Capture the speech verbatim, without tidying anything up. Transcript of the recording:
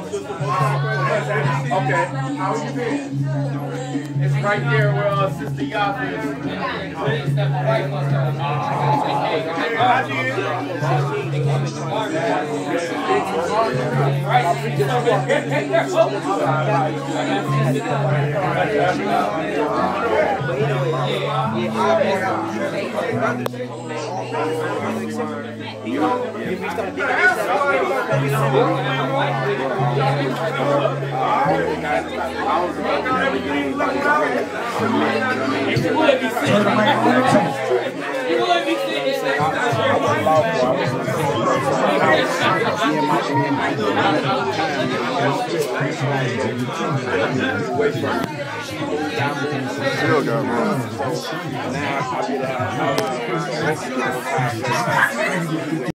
Okay, how you been? It's right there where uh, Sister Yafa is. Still got one.